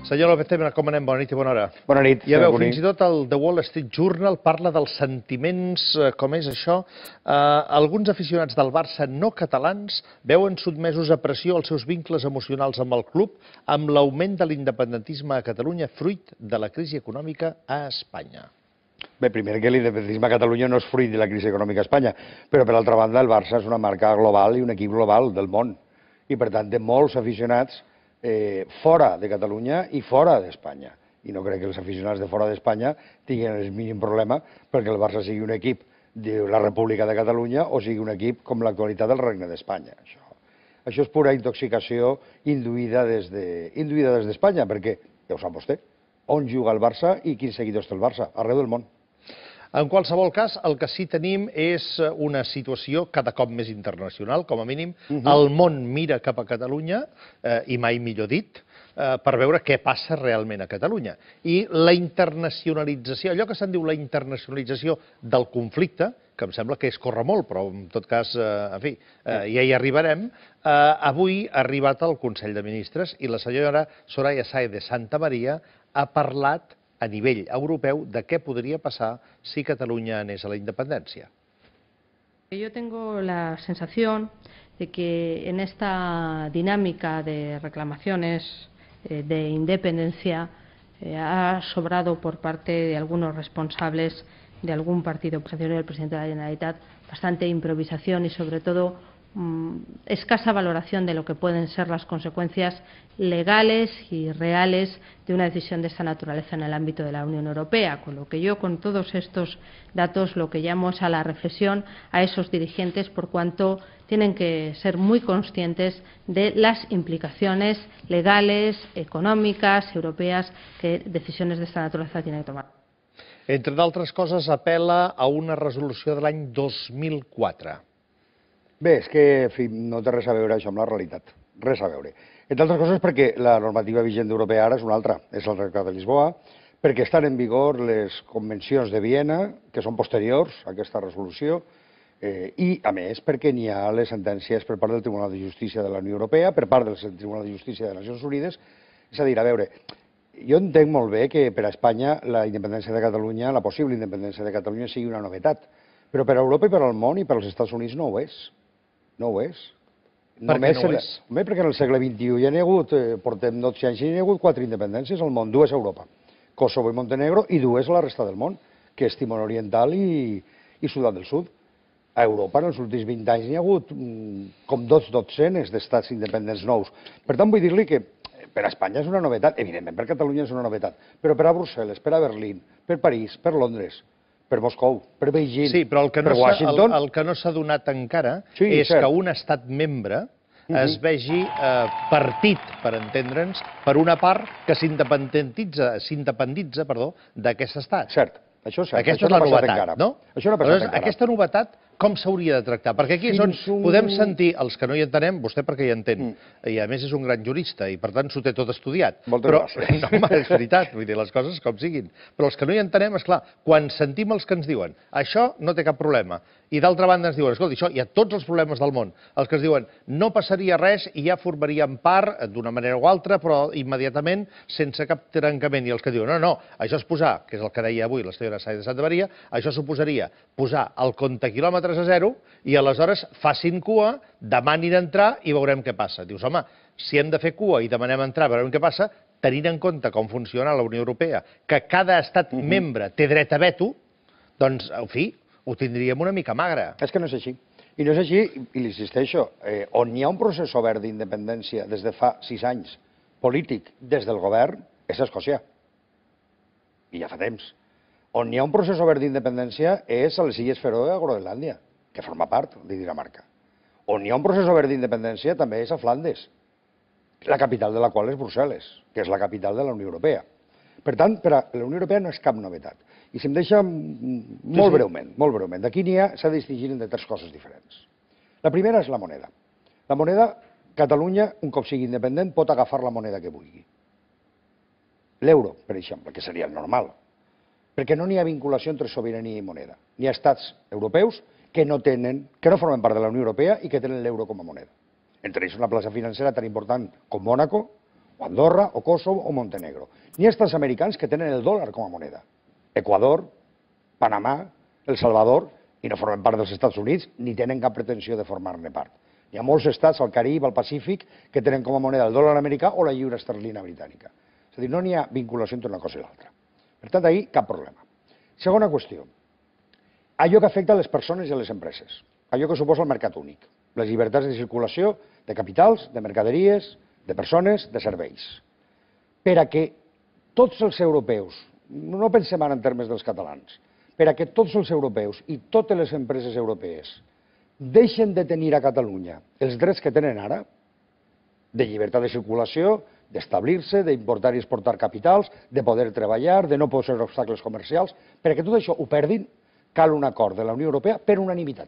Senyor López Tena, com anem? Bona nit i bona hora. Bona nit. Ja veu, fins i tot el The Wall Street Journal parla dels sentiments, com és això. Alguns aficionats del Barça no catalans veuen sotmesos a pressió els seus vincles emocionals amb el club amb l'augment de l'independentisme a Catalunya fruit de la crisi econòmica a Espanya. Bé, primer que l'independentisme a Catalunya no és fruit de la crisi econòmica a Espanya, però per altra banda el Barça és una marca global i un equip global del món i per tant té molts aficionats fora de Catalunya i fora d'Espanya. I no crec que els aficionats de fora d'Espanya tinguin el mínim problema perquè el Barça sigui un equip de la República de Catalunya o sigui un equip com l'actualitat del Regne d'Espanya. Això és pura intoxicació induïda des d'Espanya, perquè, ja ho sap vostè, on juga el Barça i quins seguidors té el Barça, arreu del món. En qualsevol cas, el que sí tenim és una situació cada cop més internacional, com a mínim. El món mira cap a Catalunya, i mai millor dit, per veure què passa realment a Catalunya. I la internacionalització, allò que se'n diu la internacionalització del conflicte, que em sembla que és córrer molt, però en tot cas, en fi, ja hi arribarem, avui ha arribat al Consell de Ministres i la senyora Soraya Sáenz de Santamaría ha parlat a nivell europeu de què podria passar si Catalunya anés a la independència. Yo tengo la sensación de que en esta dinámica de reclamaciones de independencia ha sobrado por parte de algunos responsables de algún partido opositor del presidente de la Generalitat bastante improvisación y sobre todo escasa valoración de lo que pueden ser las consecuencias legales y reales de una decisión de esta naturaleza en el ámbito de la Unión Europea, con lo que yo con todos estos datos lo que llamo es a la reflexión a esos dirigentes por cuanto tienen que ser muy conscientes de las implicaciones legales, econòmiques, europeas que decisiones de esta naturaleza tienen que tomar. Entre d'altres coses, apel·la a una resolució de l'any 2004. Bé, és que en fi, no té res a veure això amb la realitat, res a veure. Entre altres coses perquè la normativa vigent europea ara és una altra, és el Tractat de Lisboa, perquè estan en vigor les convencions de Viena, que són posteriors a aquesta resolució, i a més perquè n'hi ha les sentències per part del Tribunal de Justícia de la Unió Europea, per part del Tribunal de Justícia de les Nacions Unides. És a dir, a veure, jo entenc molt bé que per a Espanya la independència de Catalunya, la possible independència de Catalunya sigui una novetat, però per a Europa i per al món i per als Estats Units no ho és. No ho és. Per què no ho és? Home, perquè en el segle XXI ja n'hi ha hagut, portem 12 anys i n'hi ha hagut 4 independències al món, 2 a Europa, Kosovo i Montenegro, i 2 a la resta del món, que és Timor Oriental i Sudan del Sud. A Europa en els últims 20 anys n'hi ha hagut com 2 dotzenes d'estats independents nous. Per tant, vull dir-li que per a Espanya és una novetat, evidentment per a Catalunya és una novetat, però per a Brussel·les, per a Berlín, per París, per Londres, per Moscou, per Beijing, sí, però per Washington... el que no s'ha donat encara és que un estat membre es vegi partit, per entendre'ns, per una part que s'independitza d'aquest estat. Cert, això és cert. Aquesta és la novetat, no? Això no ha passat encara. Aquesta novetat com s'hauria de tractar? Perquè aquí és on podem sentir, els que no hi entenem, vostè perquè hi entén, i a més és un gran jurista i per tant s'ho té tot estudiat. Moltes gràcies. No, home, és veritat, vull dir, les coses com siguin. Però els que no hi entenem, esclar, quan sentim els que ens diuen això no té cap problema, i d'altra banda ens diuen, escolta, això hi ha tots els problemes del món, els que ens diuen no passaria res i ja formaríem part d'una manera o altra, però immediatament sense cap trencament, i els que diuen no, això és posar, que és el que deia avui la senyora Sáenz de Santamaría, això suposaria posar el compte quilòmetres a zero i aleshores facin cua, demanin entrar i veurem què passa. Dius, home, si hem de fer cua i demanem entrar, veurem què passa, tenint en compte com funciona la Unió Europea, que cada estat membre té dret a veto, doncs, en fi, ho tindríem una mica magre. És que no és així. I no és així, i li insisteixo, on hi ha un procés obert d'independència des de fa 6 anys, polític, des del govern, és Escòcia. I ja fa temps. On hi ha un procés obert d'independència és a les Illes Fèroe a Groenlàndia, que forma part de Dinamarca. On hi ha un procés obert d'independència també és a Flandes, la capital de la qual és Brussel·les, que és la capital de la Unió Europea. Per tant, per a la Unió Europea no és cap novetat. I si em deixa molt breument, d'aquí s'ha de distingir entre 3 coses diferents. La primera és la moneda. La moneda, Catalunya, un cop sigui independent, pot agafar la moneda que vulgui. L'euro, per exemple, que seria el normal. Perquè no n'hi ha vinculació entre sobirania i moneda. N'hi ha estats europeus que no formen part de la Unió Europea i que tenen l'euro com a moneda. Entre ells una plaça financera tan important com Mònaco o Andorra, o Kosovo, o Montenegro. N'hi ha estats americans que tenen el dòlar com a moneda. Equador, Panamà, El Salvador, i no formen part dels Estats Units, ni tenen cap pretensió de formar-ne part. Hi ha molts estats al Carib, al Pacífic, que tenen com a moneda el dòlar americà o la lliura esterlina britànica. És a dir, no n'hi ha vinculació entre una cosa i l'altra. Per tant, ahí cap problema. Segona qüestió. Allò que afecta a les persones i a les empreses. Allò que suposa el mercat únic. Les llibertats de circulació de capitals, de mercaderies, de persones, de serveis. Per a que tots els europeus, no pensem ara en termes dels catalans, per a que tots els europeus i totes les empreses europees deixen de tenir a Catalunya els drets que tenen ara, de llibertat de circulació, d'establir-se, d'importar i exportar capitals, de poder treballar, de no posar obstacles comercials, perquè tot això ho perdin, cal un acord de la Unió Europea per unanimitat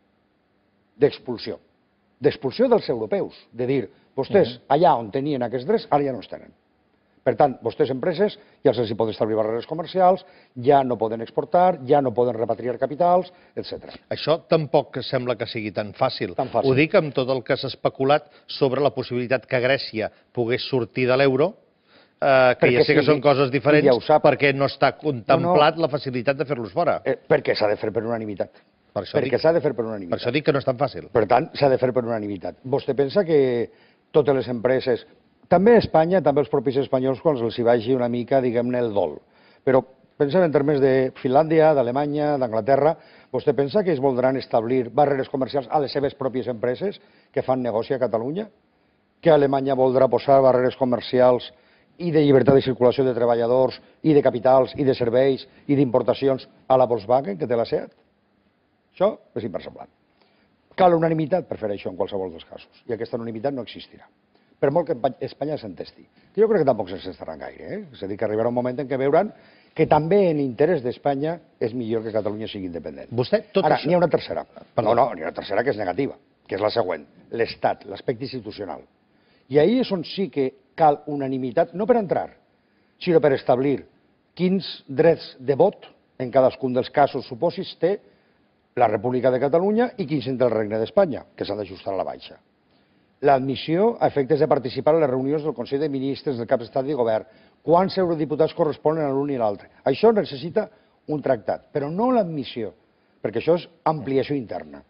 d'expulsió. D'expulsió dels europeus, de dir, vostès allà on tenien aquests drets, ara ja no els tenen. Per tant, vostès empreses ja se'ls pot establir barreres comercials, ja no poden exportar, ja no poden repatriar capitals, etc. Això tampoc sembla que sigui tan fàcil. Tan fàcil. Ho dic amb tot el que s'ha especulat sobre la possibilitat que Grècia pogués sortir de l'euro, que ja sé que són coses diferents, ja ho sap. perquè no està contemplat la facilitat de fer-los fora. Perquè s'ha de fer per unanimitat. Per això Perquè dic, s'ha de fer per unanimitat. per això dic que no és tan fàcil. Per tant, s'ha de fer per unanimitat. Vostè pensa que totes les empreses, també a Espanya, també els propis espanyols, quan els hi vagi una mica, diguem-ne, el dol. Però pensem en termes de Finlàndia, d'Alemanya, d'Anglaterra, vostè pensa que es voldran establir barreres comercials a les seves pròpies empreses que fan negoci a Catalunya? Que Alemanya voldrà posar barreres comercials i de llibertat de circulació de treballadors, i de capitals, i de serveis, i d'importacions a la Volkswagen, que té la SEAT? Això és inversemblant. Cal unanimitat per fer això en qualsevol dels casos, i aquesta unanimitat no existirà. Per molt que Espanya s'entesti. Jo crec que tampoc s'estaran gaire. És a dir, que arribarà un moment en què veuran que també en interès d'Espanya és millor que Catalunya sigui independent. Vostè, tot Ara, això... n'hi ha una tercera. No, n'hi ha una tercera que és negativa, que és la següent. L'Estat, l'aspecte institucional. I ahí és on sí que cal unanimitat, no per entrar, sinó per establir quins drets de vot en cadascun dels casos supòsits té la República de Catalunya i quins entre el Regne d'Espanya, que s'ha d'ajustar a la baixa. L'admissió a efectes de participar en les reunions del Consell de Ministres, del Cap d'Estat i Govern, quants eurodiputats corresponen a l'un i l'altre. Això necessita un tractat, però no l'admissió, perquè això és ampliació interna.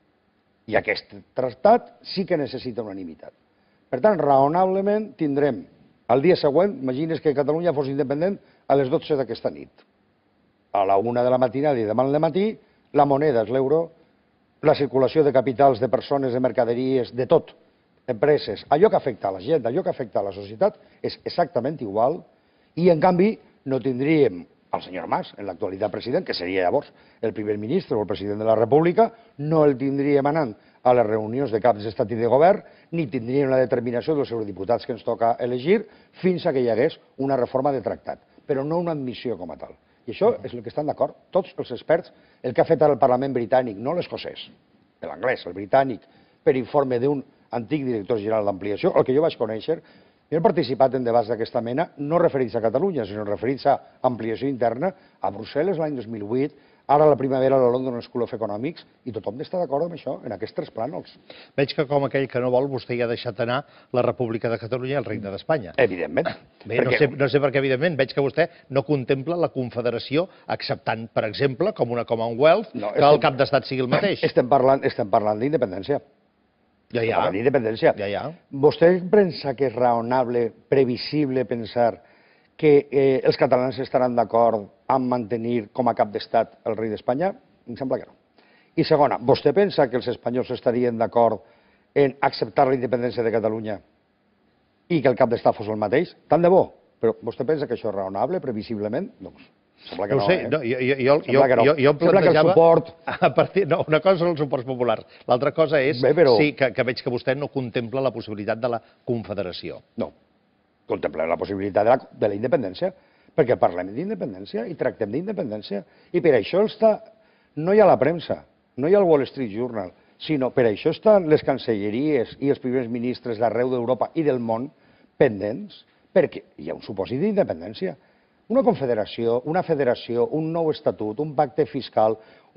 I aquest tractat sí que necessita unanimitat. Per tant, raonablement tindrem el dia següent, imagines que Catalunya fos independent a les 12 d'aquesta nit. A la 1 de la matinada i demà al matí, la moneda és l'euro, la circulació de capitals, de persones, de mercaderies, de tot, empreses, allò que afecta a la gent, allò que afecta a la societat, és exactament igual, i en canvi no tindríem al senyor Mas, en l'actualitat president, que seria llavors el primer ministre o el president de la República, no el tindríem anant a les reunions de caps d'estat i de govern, ni tindríem la determinació dels eurodiputats que ens toca elegir fins a que hi hagués una reforma de tractat, però no una admissió com a tal. I això és el que estan d'acord tots els experts, el que ha fet ara el Parlament britànic, no l'escocès, l'anglès, el britànic, per informe d'un antic director general d'ampliació, el que jo vaig conèixer. Jo he participat en debats d'aquesta mena, no referits a Catalunya, sinó referits a ampliació interna, a Brussel·les l'any 2008, ara a la primavera a la London School of Economics, i tothom està d'acord amb això, en aquests tres plànols. Veig que com aquell que no vol, vostè ja ha deixat anar la República de Catalunya i el Regne d'Espanya. Evidentment. Bé, no sé per què, evidentment, veig que vostè no contempla la confederació acceptant, per exemple, com una Commonwealth, que el cap d'estat sigui el mateix. Estem parlant d'independència. Ja. Vostè pensa que és raonable, previsible pensar que els catalans estaran d'acord en mantenir com a cap d'estat el rei d'Espanya? Em sembla que no. I segona, vostè pensa que els espanyols estarien d'acord en acceptar la independència de Catalunya i que el cap d'estat fos el mateix? Tant de bo, però vostè pensa que això és raonable, previsiblement? Doncs sembla que no, jo em plantejava... A partir, no, una cosa són els suports populars, l'altra cosa és que veig que vostè no contempla la possibilitat de la confederació. No, contemplem la possibilitat de la independència, perquè parlem d'independència i tractem d'independència. I per això no hi ha la premsa, no hi ha el Wall Street Journal, sinó per això estan les cancelleries i els primers ministres d'arreu d'Europa i del món pendents, perquè hi ha un supòsit d'independència. Una confederació, una federació, un nou estatut, un pacte fiscal, un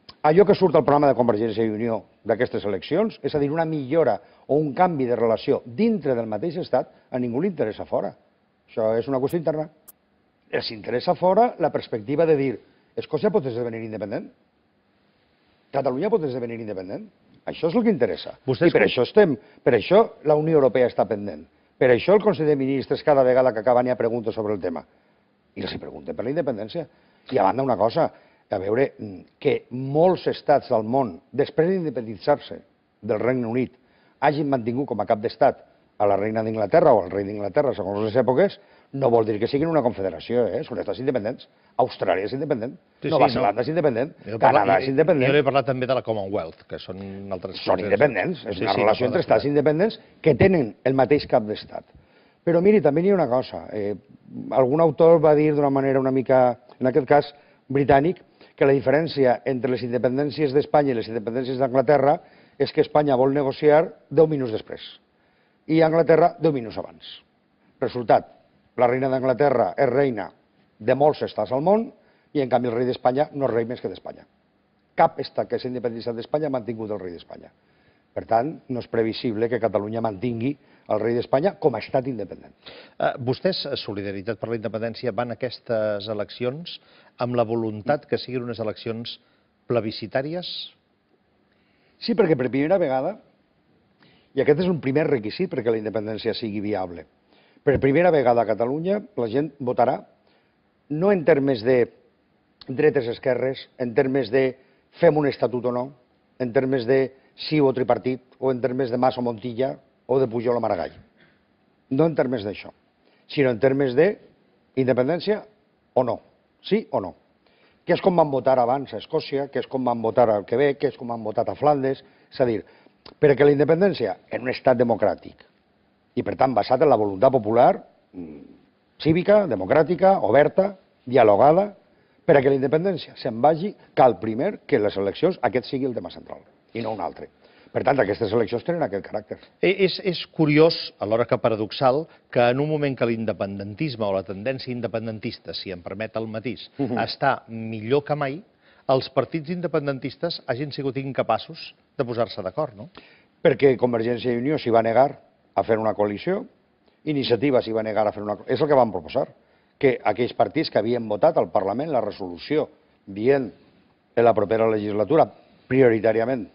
allò que surt al programa de Convergència i Unió d'aquestes eleccions, és a dir, una millora o un canvi de relació dintre del mateix estat, a ningú li interessa fora. Això és una qüestió interna. Els interessa fora la perspectiva de dir Escòcia pot esdevenir independent, Catalunya pot esdevenir independent. Això és el que interessa. I per això la Unió Europea està pendent. Per això el Consell de Ministres cada vegada que acaba n'hi ha preguntes sobre el tema. I els pregunten per la independència. I a banda una cosa, a veure, que molts estats del món, després d'independitzar-se del Regne Unit, hagin mantingut com a cap d'estat a la reina d'Inglaterra o al rei d'Inglaterra, segons les èpoques, no vol dir que siguin una confederació, són estats independents. Austràlia és independent, Nova Zelanda és independent, Canadà és independent. Jo he parlat també de la Commonwealth, que són altres... Són independents, és una relació entre estats independents que tenen el mateix cap d'estat. Però miri, també hi ha una cosa. Algun autor va dir d'una manera una mica, en aquest cas britànic, que la diferència entre les independències d'Espanya i les independències d'Anglaterra és que Espanya vol negociar 10 minuts després i Anglaterra 10 minuts abans. Resultat, la reina d'Anglaterra és reina de molts estats al món i, en canvi, el rei d'Espanya no és rei més que d'Espanya. Cap estat que s'ha independitzat d'Espanya ha mantingut el rei d'Espanya. Per tant, no és previsible que Catalunya mantingui el rei d'Espanya com a estat independent. Vostès, Solidaritat per la Independència, van a aquestes eleccions amb la voluntat que siguin unes eleccions plebiscitàries? Sí, perquè per primera vegada, i aquest és un primer requisit perquè la independència sigui viable, per primera vegada a Catalunya la gent votarà no en termes de dretes-esquerres, en termes de fem un estatut o no, en termes de sí o tripartit, o en termes de Mas o Montilla, o de Pujol o Maragall. No en termes d'això, sinó en termes de independència o no, sí o no. Que és com van votar abans a Escòcia, que és com van votar al Quebec, que és com han votat a Flandes. És a dir, perquè la independència en un estat democràtic, i per tant basat en la voluntat popular, cívica, democràtica, oberta, dialogada, perquè la independència se'n vagi, cal primer que les eleccions aquest sigui el tema central, i no un altre. Per tant, aquestes eleccions tenen aquest caràcter. És curiós, alhora que paradoxal, que en un moment que l'independentisme o la tendència independentista, si em permet el matís, està millor que mai, els partits independentistes hagin sigut incapaços de posar-se d'acord, no? Perquè Convergència i Unió s'hi va negar a fer una coalició, Iniciativa s'hi va negar a fer una coalició. És el que van proposar, que aquells partits que havien votat al Parlament la resolució dient en la propera legislatura prioritàriament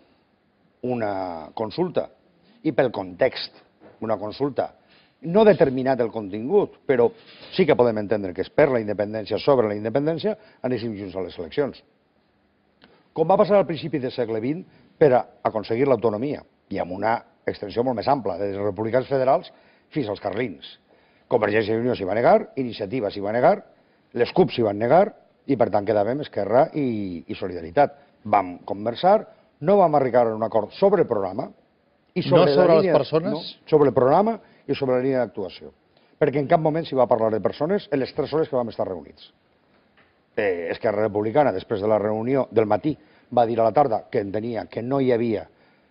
una consulta, i pel context, una consulta, no determinat el contingut, però sí que podem entendre que és per la independència, sobre la independència, anéssim junts a les eleccions. Com va passar al principi del segle XX per a aconseguir l'autonomia, i amb una extensió molt més ampla, des dels republicans federals fins als carlins. Convergència i Unió s'hi va negar, Iniciativa s'hi va negar, les CUP s'hi van negar, i per tant quedàvem Esquerra i Solidaritat. Vam conversar, no vam arribar a un acord sobre el programa, i sobre no sobre les persones? No, sobre el programa i sobre la línia d'actuació. Perquè en cap moment s'hi va parlar de persones en les 3 hores que vam estar reunits. Esquerra Republicana, després de la reunió del matí, va dir a la tarda que entenia que no hi havia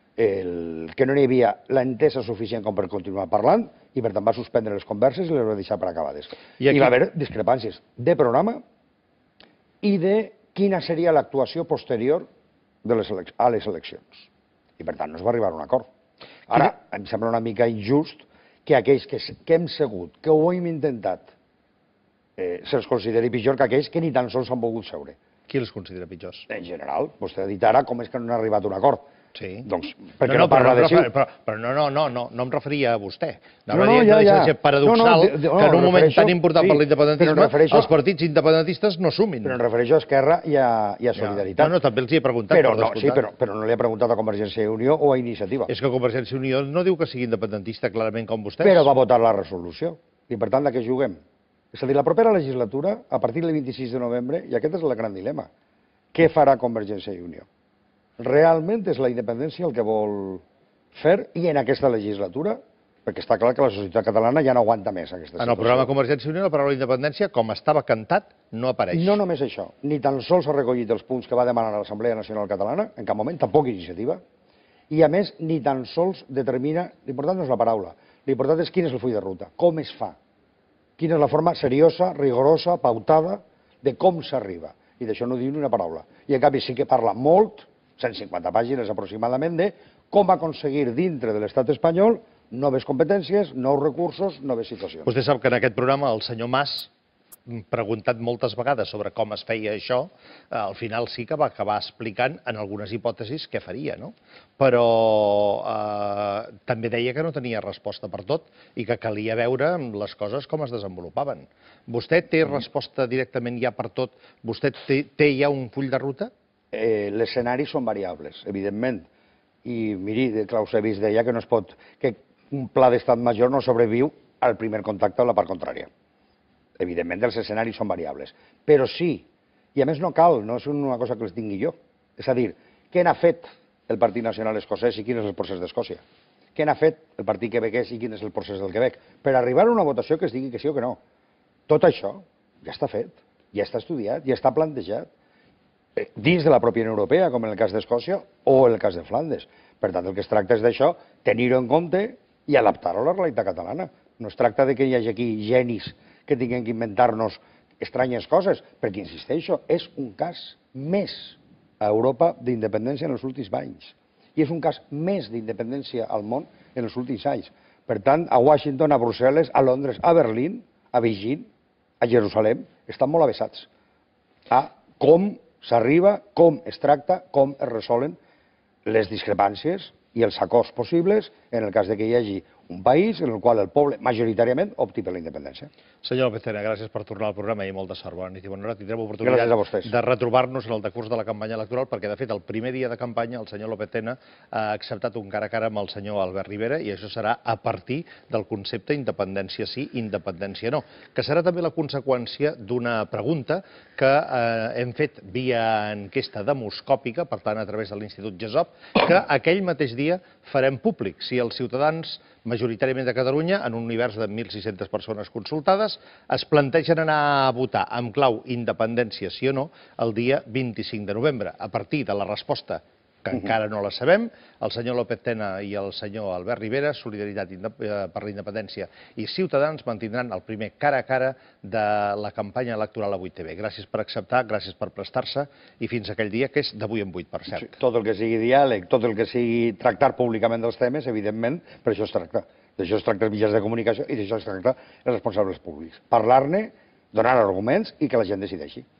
l'entesa suficient com per continuar parlant, i per tant va suspendre les converses i les va deixar per acabades. I va haver discrepàncies de programa i de quina seria l'actuació posterior a les eleccions. I per tant no es va arribar a un acord. Ara, em sembla una mica injust que aquells que hem segut, que ho hem intentat, se'ls consideri pitjor que aquells que ni tan sols s'han pogut seure. Qui els considera pitjors? En general, vostè ha dit ara com és que no han arribat a un acord. Sí. Doncs, per què no parla de sí? Però no em referia a vostè. No, ja. Paradoxal que en un moment tan important per l'independentisme els partits independentistes no sumin. Però em refereixo a Esquerra i a Solidaritat. No, també els hi he preguntat. Sí, però no li he preguntat a Convergència i Unió o a Iniciativa. És que Convergència i Unió no diu que sigui independentista clarament com vostès. Però va votar la resolució. I per tant, de què juguem? És a dir, la propera legislatura, a partir del 26 de novembre, i aquest és el gran dilema, què farà Convergència i Unió? Realment és la independència el que vol fer, i en aquesta legislatura, perquè està clar que la societat catalana ja no aguanta més aquesta situació. En el programa Convergència i Unió la paraula independència, com estava cantat, no apareix. No només això, ni tan sols s'ha recollit els punts que va demanar l'Assemblea Nacional Catalana, en cap moment, tampoc Iniciativa, i a més ni tan sols determina, l'important no és la paraula, l'important és quin és el full de ruta, com es fa, quina és la forma seriosa, rigorosa, pautada, de com s'arriba. i d'això no diu ni una paraula. I en canvi sí que parla molt, 150 pàgines aproximadament, de com aconseguir dintre de l'estat espanyol noves competències, nous recursos, noves situacions. Vostè sap que en aquest programa el senyor Mas, preguntat moltes vegades sobre com es feia això, al final sí que va acabar explicant en algunes hipòtesis què faria, no? Però també deia que no tenia resposta per tot i que calia veure les coses com es desenvolupaven. Vostè té resposta directament ja per tot? Vostè té ja un full de ruta? Els escenaris són variables, evidentment. I miri, Clausewitz deia que no es pot, que un pla d'estat major no sobreviu al primer contacte amb la part contrària. Evidentment, els escenaris són variables. Però sí, i a més no cal, no és una cosa que els tingui jo. És a dir, què n'ha fet el Partit Nacional Escocès i quin és el procés d'Escòcia? Què n'ha fet el Partit Quebequès i quin és el procés del Quebec? Per arribar a una votació que es digui que sí o que no. Tot això ja està fet, ja està estudiat, ja està plantejat dins de la pròpia Unió Europea, com en el cas d'Escòcia o en el cas de Flandes. Per tant, el que es tracta és d'això, tenir-ho en compte i adaptar-ho a la realitat catalana. No es tracta de que hi hagi aquí genis que tinguem que inventar-nos estranyes coses, perquè, insisteixo, és un cas més a Europa d'independència en els últims anys. I és un cas més d'independència al món en els últims anys. Per tant, a Washington, a Brussel·les, a Londres, a Berlín, a Beijing, a Jerusalem, estan molt avesats a com s'arriba, com es tracta, com es resolen les discrepàncies i els acords possibles en el cas de que hi hagi un país en el qual el poble majoritàriament opti per la independència. Senyor López Tena, gràcies per tornar al programa i molta sort. Bona nit i bona hora. Tindrem Gràcies a vostès. oportunitat de retrobar-nos en el decurs de la campanya electoral, perquè, de fet, el primer dia de campanya el senyor López Tena ha acceptat un cara a cara amb el senyor Albert Rivera i això serà a partir del concepte independència sí, independència no, que serà també la conseqüència d'una pregunta que hem fet via enquesta demoscòpica, per tant, a través de l'Institut GESOP, que aquell mateix dia farem públic. Si els ciutadans majoritàriament de Catalunya, en un univers de 1.600 persones consultades, es plantegen anar a votar amb clau independència sí o no el dia 25 de novembre. A partir de la resposta, que encara no la sabem, el senyor López Tena i el senyor Albert Rivera, Solidaritat per la Independència i Ciutadans, mantindran el primer cara a cara de la campanya electoral a 8TV. Gràcies per acceptar, gràcies per prestar-se i fins aquell dia, que és d'avui en 8, per cert. Sí, tot el que sigui diàleg, tot el que sigui tractar públicament dels temes, evidentment, per això es tracta. D'això es tracta els mitjans de comunicació i d'això es tracta els responsables públics. Parlar-ne, donar arguments i que la gent decideixi.